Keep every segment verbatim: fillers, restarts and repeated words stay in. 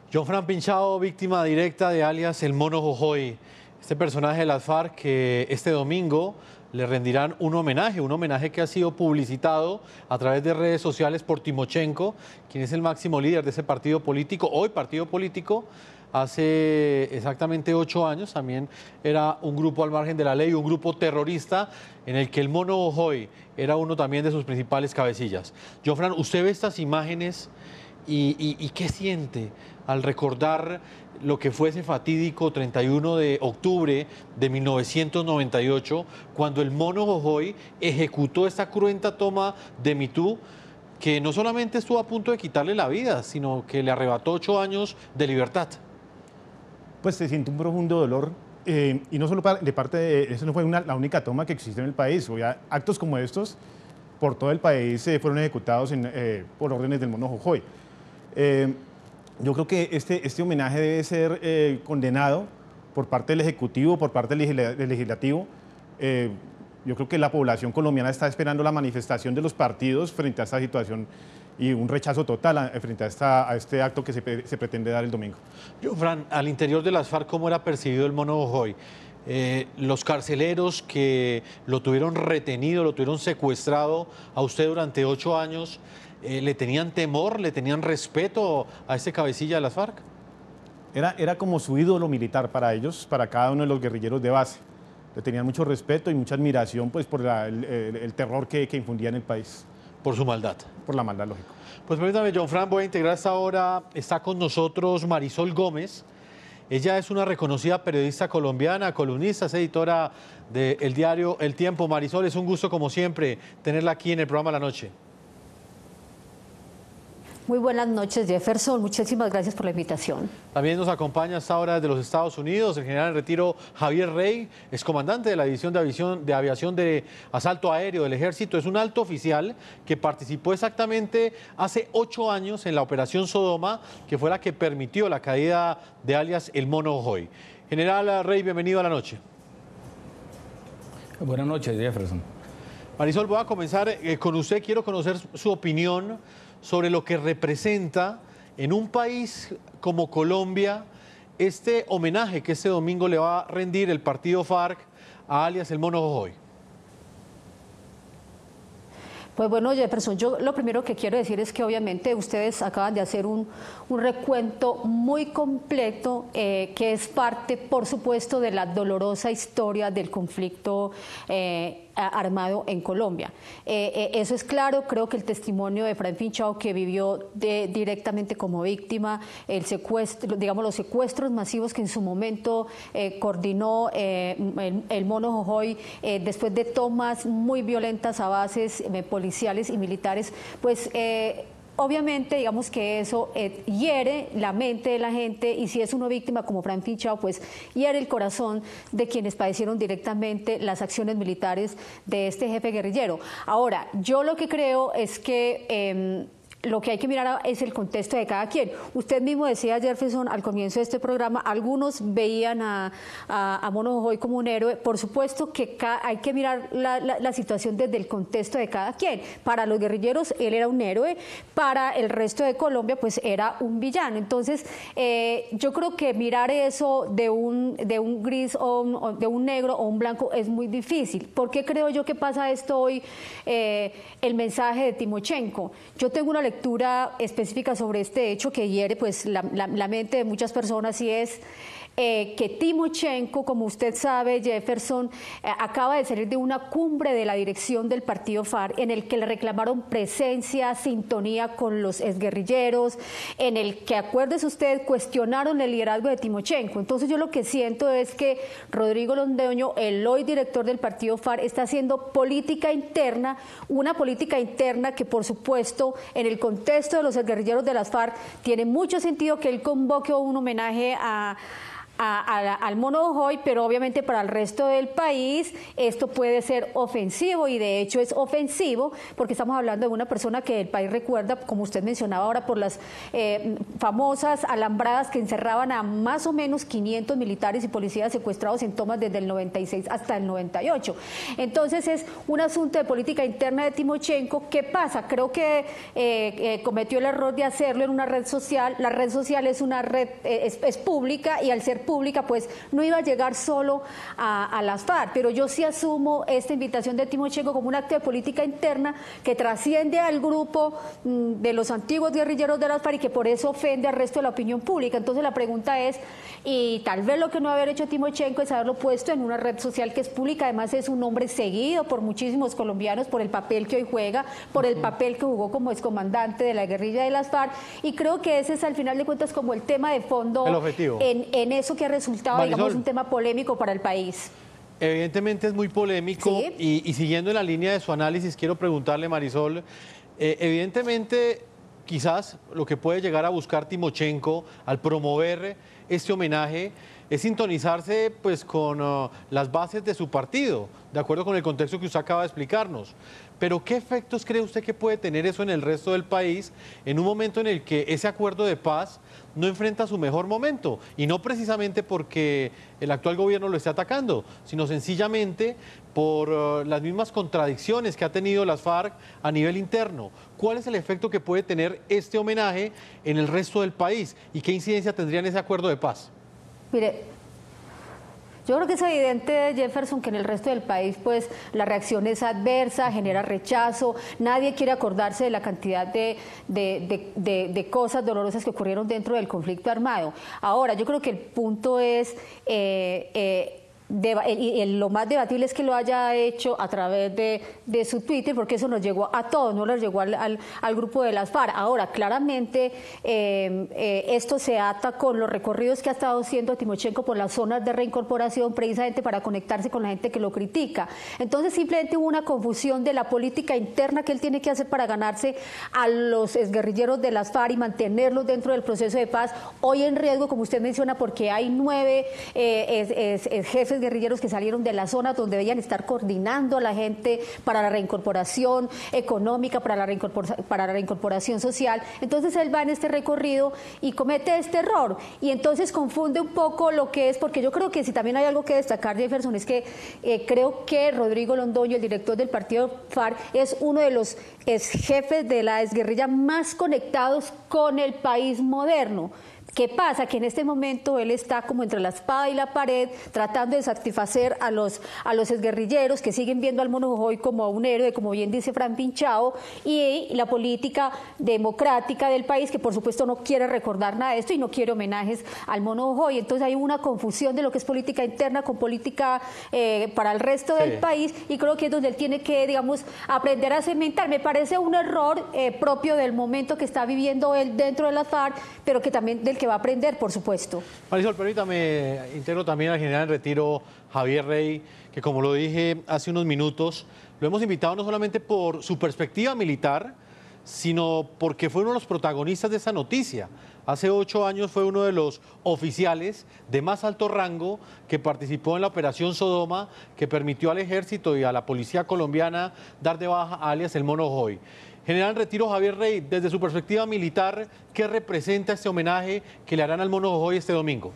Jonfran Pinchao, víctima directa de alias El Mono Jojoy, este personaje de las FARC que este domingo le rendirán un homenaje, un homenaje que ha sido publicitado a través de redes sociales por Timochenko, quien es el máximo líder de ese partido político, hoy partido político. Hace exactamente ocho años también era un grupo al margen de la ley, un grupo terrorista en el que el Mono Jojoy era uno también de sus principales cabecillas. Jonfran, usted ve estas imágenes y, y, y ¿qué siente al recordar lo que fue ese fatídico treinta y uno de octubre de mil novecientos noventa y ocho, cuando el Mono Jojoy ejecutó esta cruenta toma de Mitú, que no solamente estuvo a punto de quitarle la vida, sino que le arrebató ocho años de libertad? Pues se siente un profundo dolor, eh, y no solo de parte de, eso no fue una, la única toma que existe en el país. O sea, actos como estos por todo el país eh, fueron ejecutados en, eh, por órdenes del Mono Jojoy. Eh, yo creo que este, este homenaje debe ser eh, condenado por parte del Ejecutivo, por parte del, legisla, del Legislativo. Eh, yo creo que la población colombiana está esperando la manifestación de los partidos frente a esta situación y un rechazo total a, frente a, esta, a este acto que se, se pretende dar el domingo. Jonfran, al interior de las FARC, ¿cómo era percibido el Mono Jojoy? Eh, los carceleros que lo tuvieron retenido, lo tuvieron secuestrado a usted durante ocho años, eh, ¿le tenían temor, le tenían respeto a este cabecilla de las FARC? Era, era como su ídolo militar para ellos, para cada uno de los guerrilleros de base. Le tenían mucho respeto y mucha admiración pues, por la, el, el, el terror que, que infundía en el país. Por su maldad. Por la maldad, lógico. Pues permítame, Jonfran, voy a integrar esta hora. Está con nosotros Marisol Gómez. Ella es una reconocida periodista colombiana, columnista, es editora del diario El Tiempo. Marisol, es un gusto, como siempre, tenerla aquí en el programa La Noche. Muy buenas noches, Jefferson. Muchísimas gracias por la invitación. También nos acompaña hasta ahora desde los Estados Unidos el general en retiro Javier Rey, es comandante de la División de Aviación, de Aviación de Asalto Aéreo del Ejército. Es un alto oficial que participó exactamente hace ocho años en la Operación Sodoma, que fue la que permitió la caída de alias El Mono Jojoy. General Rey, bienvenido a La Noche. Buenas noches, Jefferson. Marisol, voy a comenzar eh, con usted. Quiero conocer su opinión sobre lo que representa en un país como Colombia este homenaje que este domingo le va a rendir el partido FARC a alias El Mono Jojoy. Pues bueno, Jefferson, yo lo primero que quiero decir es que obviamente ustedes acaban de hacer un, un recuento muy completo eh, que es parte, por supuesto, de la dolorosa historia del conflicto eh, armado en Colombia. Eh, eh, eso es claro. Creo que el testimonio de Fran Pinchao, que vivió de, directamente como víctima, el secuestro, digamos, los secuestros masivos que en su momento eh, coordinó eh, el, el Mono Jojoy, eh, después de tomas muy violentas a bases eh, policiales y militares, pues eh, obviamente digamos que eso eh, hiere la mente de la gente, y si es una víctima como Fran Pinchao, pues hiere el corazón de quienes padecieron directamente las acciones militares de este jefe guerrillero. Ahora, yo lo que creo es que eh, lo que hay que mirar es el contexto de cada quien. Usted mismo decía, Jefferson, al comienzo de este programa, algunos veían a, a, a Mono Jojoy como un héroe. Por supuesto que hay que mirar la, la, la situación desde el contexto de cada quien. Para los guerrilleros él era un héroe, para el resto de Colombia pues era un villano. Entonces eh, yo creo que mirar eso de un, de un gris o, un, o de un negro o un blanco es muy difícil. ¿Por qué creo yo que pasa esto hoy? Eh, el mensaje de Timochenko. Yo tengo una lectura específica sobre este hecho que hiere pues la, la, la mente de muchas personas, y es eh, que Timochenko, como usted sabe, Jefferson, eh, acaba de salir de una cumbre de la dirección del partido FARC en el que le reclamaron presencia, sintonía con los exguerrilleros, en el que, acuérdese usted, cuestionaron el liderazgo de Timochenko. Entonces yo lo que siento es que Rodrigo Londoño, el hoy director del partido FARC, está haciendo política interna, una política interna que, por supuesto, en el contexto de los exguerrilleros de las FARC, tiene mucho sentido que él convoque un homenaje a A, a, al Mono Jojoy, pero obviamente para el resto del país esto puede ser ofensivo, y de hecho es ofensivo porque estamos hablando de una persona que el país recuerda, como usted mencionaba ahora, por las eh, famosas alambradas que encerraban a más o menos quinientos militares y policías secuestrados en tomas desde el noventa y seis hasta el noventa y ocho. Entonces es un asunto de política interna de Timochenko. ¿Qué pasa? Creo que eh, eh, cometió el error de hacerlo en una red social. La red social es una red, eh, es, es pública, y al ser pública pues no iba a llegar solo a, a las FARC, pero yo sí asumo esta invitación de Timochenko como un acto de política interna que trasciende al grupo mmm, de los antiguos guerrilleros de las FARC y que por eso ofende al resto de la opinión pública. Entonces la pregunta es, y tal vez lo que no haber hecho Timochenko es haberlo puesto en una red social que es pública. Además es un hombre seguido por muchísimos colombianos por el papel que hoy juega, por el papel que jugó como excomandante de la guerrilla de las FARC, y creo que ese es al final de cuentas como el tema de fondo, el objetivo en, en eso que ha resultado, Marisol, digamos, un tema polémico para el país. Evidentemente es muy polémico, ¿sí? y, y siguiendo en la línea de su análisis, quiero preguntarle, Marisol, eh, evidentemente quizás lo que puede llegar a buscar Timochenko al promover este homenaje es sintonizarse pues con uh, las bases de su partido, de acuerdo con el contexto que usted acaba de explicarnos. Pero ¿qué efectos cree usted que puede tener eso en el resto del país en un momento en el que ese acuerdo de paz no enfrenta su mejor momento? Y no precisamente porque el actual gobierno lo esté atacando, sino sencillamente por uh, las mismas contradicciones que ha tenido las FARC a nivel interno. ¿Cuál es el efecto que puede tener este homenaje en el resto del país? ¿Y qué incidencia tendría en ese acuerdo de paz? Mire, yo creo que es evidente, Jefferson, que en el resto del país pues la reacción es adversa, genera rechazo, nadie quiere acordarse de la cantidad de, de, de, de, de cosas dolorosas que ocurrieron dentro del conflicto armado. Ahora, yo creo que el punto es... Eh, eh, De, y lo más debatible es que lo haya hecho a través de, de su Twitter, porque eso nos llegó a todos, no nos llegó al, al, al grupo de las FARC. Ahora, claramente eh, eh, esto se ata con los recorridos que ha estado haciendo Timochenko por las zonas de reincorporación, precisamente para conectarse con la gente que lo critica. Entonces simplemente hubo una confusión de la política interna que él tiene que hacer para ganarse a los exguerrilleros de las FARC y mantenerlos dentro del proceso de paz, hoy en riesgo, como usted menciona, porque hay nueve eh, es, es, es jefes guerrilleros que salieron de la zona donde debían estar coordinando a la gente para la reincorporación económica, para la, reincorpora, para la reincorporación social. Entonces él va en este recorrido y comete este error, y entonces confunde un poco lo que es, porque yo creo que si también hay algo que destacar, Jefferson, es que eh, creo que Rodrigo Londoño, el director del partido FARC, es uno de los ex jefes de la exguerrilla más conectados con el país moderno. ¿Qué pasa? Que en este momento él está como entre la espada y la pared, tratando de satisfacer a los, a los exguerrilleros que siguen viendo al Mono Jojoy como un héroe, como bien dice Fran Pinchao, y la política democrática del país, que por supuesto no quiere recordar nada de esto y no quiere homenajes al Mono Jojoy. Entonces hay una confusión de lo que es política interna con política eh, para el resto sí. del país, y creo que es donde él tiene que, digamos, aprender a segmentar. Me parece un error eh, propio del momento que está viviendo él dentro de la FARC, pero que también del que va a aprender, por supuesto. Marisol, permítame, integro también al general en retiro Javier Rey, que como lo dije hace unos minutos, lo hemos invitado no solamente por su perspectiva militar, sino porque fue uno de los protagonistas de esa noticia. Hace ocho años fue uno de los oficiales de más alto rango que participó en la Operación Sodoma, que permitió al Ejército y a la Policía colombiana dar de baja a alias el Mono Jojoy. General en retiro Javier Rey, desde su perspectiva militar, ¿qué representa este homenaje que le harán al Mono Jojoy este domingo?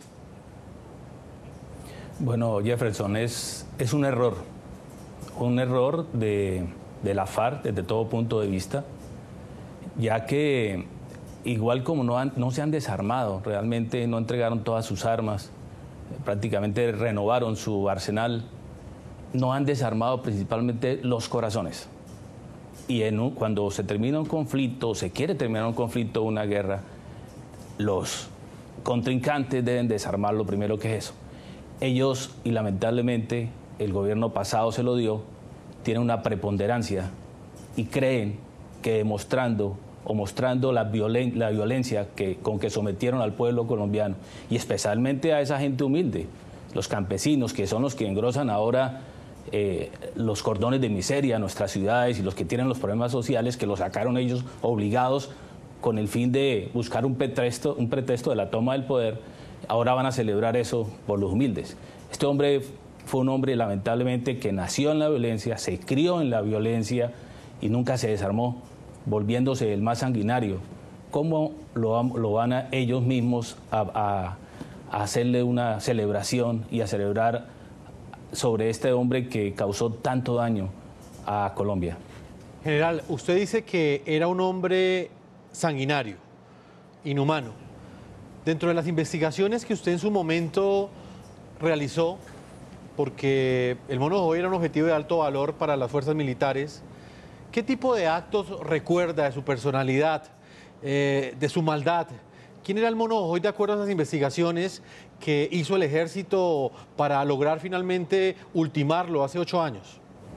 Bueno, Jefferson, es, es un error, un error de, de la FARC desde todo punto de vista, ya que igual como no, han, no se han desarmado, realmente no entregaron todas sus armas, prácticamente renovaron su arsenal, no han desarmado principalmente los corazones. Y en un, cuando se termina un conflicto, se quiere terminar un conflicto, una guerra, los contrincantes deben desarmar lo primero que es eso. Ellos, y lamentablemente el gobierno pasado se lo dio, tienen una preponderancia y creen que demostrando o mostrando la, violen, la violencia que, con que sometieron al pueblo colombiano, y especialmente a esa gente humilde, los campesinos, que son los que engrosan ahora Eh, los cordones de miseria en nuestras ciudades, y los que tienen los problemas sociales, que los sacaron ellos obligados con el fin de buscar un pretexto, un pretexto de la toma del poder. Ahora van a celebrar eso por los humildes. Este hombre fue un hombre lamentablemente que nació en la violencia, se crió en la violencia y nunca se desarmó, volviéndose el más sanguinario. ¿Cómo lo, lo van a ellos mismos a, a, a hacerle una celebración y a celebrar sobre este hombre que causó tanto daño a Colombia? General, usted dice que era un hombre sanguinario, inhumano. Dentro de las investigaciones que usted en su momento realizó, porque el Mono Jojoy era un objetivo de alto valor para las fuerzas militares, ¿qué tipo de actos recuerda de su personalidad, eh, de su maldad? ¿Quién era el Mono Jojoy de acuerdo a esas investigaciones que hizo el ejército para lograr finalmente ultimarlo hace ocho años?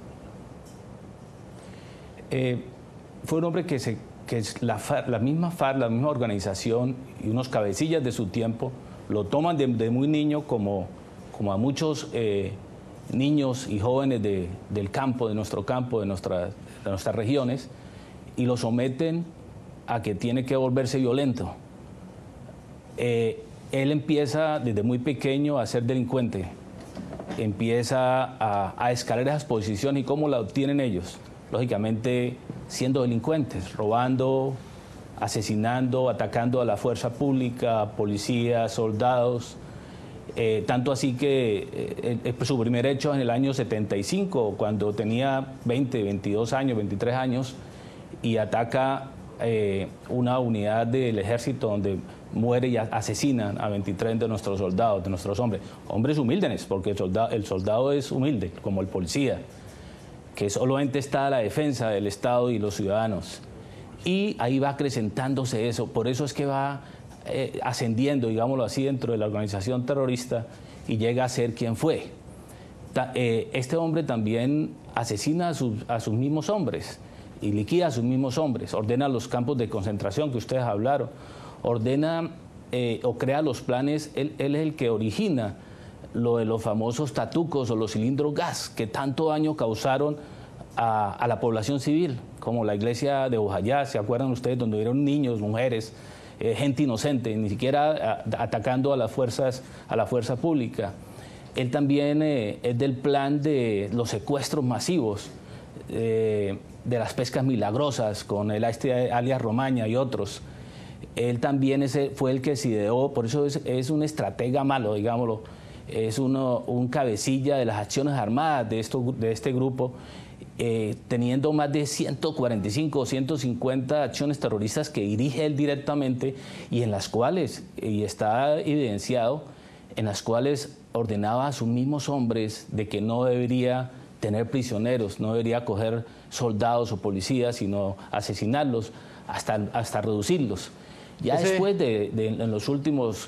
Eh, fue un hombre que, se, que la, FARC, la misma FARC, la misma organización y unos cabecillas de su tiempo lo toman de, de muy niño como, como a muchos eh, niños y jóvenes de, del campo, de nuestro campo, de, nuestra, de nuestras regiones, y lo someten a que tiene que volverse violento. Eh, él empieza desde muy pequeño a ser delincuente, empieza a, a escalar esas posiciones. ¿Y cómo la obtienen ellos? Lógicamente siendo delincuentes, robando, asesinando, atacando a la fuerza pública, policías, soldados. Eh, tanto así que eh, eh, su primer hecho en el año setenta y cinco, cuando tenía veinte, veintidós años, veintitrés años, y ataca eh, una unidad del ejército donde muere y asesinan a veintitrés de nuestros soldados, de nuestros hombres. Hombres humildes, porque el soldado, el soldado es humilde, como el policía, que solamente está a la defensa del Estado y los ciudadanos. Y ahí va acrecentándose eso, por eso es que va eh, ascendiendo, digámoslo así, dentro de la organización terrorista y llega a ser quien fue. Ta, eh, este hombre también asesina a sus, a sus mismos hombres y liquida a sus mismos hombres, ordena los campos de concentración que ustedes hablaron, ordena eh, o crea los planes. Él, él es el que origina lo de los famosos tatucos o los cilindros gas que tanto daño causaron a, a la población civil, como la iglesia de Bojayá, ¿se acuerdan ustedes? Donde hubieron niños, mujeres, eh, gente inocente, ni siquiera a, atacando a las fuerzas, a la fuerza pública. Él también eh, es del plan de los secuestros masivos, eh, de las pescas milagrosas, con el este alias Romaña y otros. Él también ese fue el que se ideó, por eso es, es un estratega malo, digámoslo. Es uno, un cabecilla de las acciones armadas de, esto, de este grupo, eh, teniendo más de ciento cuarenta y cinco o ciento cincuenta acciones terroristas que dirige él directamente y en las cuales, y está evidenciado, en las cuales ordenaba a sus mismos hombres de que no debería tener prisioneros, no debería coger soldados o policías, sino asesinarlos hasta, hasta reducirlos. Ya Ese... después de, de en los últimos...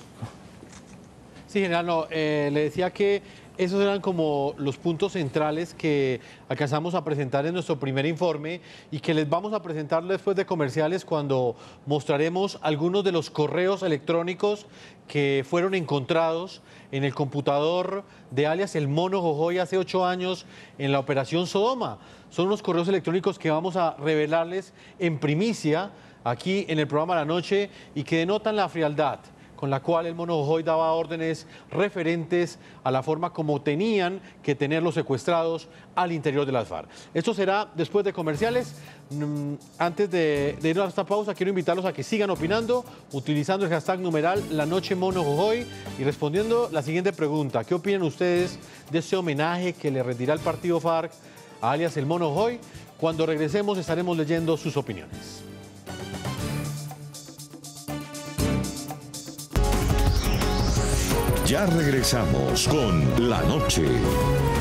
Sí, general, no, eh, le decía que esos eran como los puntos centrales que alcanzamos a presentar en nuestro primer informe y que les vamos a presentar después de comerciales cuando mostraremos algunos de los correos electrónicos que fueron encontrados en el computador de alias El Mono Jojoy hace ocho años en la operación Sodoma. Son unos correos electrónicos que vamos a revelarles en primicia aquí en el programa de la noche y que denotan la frialdad con la cual el Mono Jojoy daba órdenes referentes a la forma como tenían que tener los secuestrados al interior de las FARC. Esto será después de comerciales. Antes de, de ir a esta pausa, quiero invitarlos a que sigan opinando, utilizando el hashtag numeral La Noche Mono Jojoy y respondiendo la siguiente pregunta. ¿Qué opinan ustedes de este homenaje que le rendirá el partido FARC a alias el Mono Jojoy? Cuando regresemos estaremos leyendo sus opiniones. Ya regresamos con La Noche.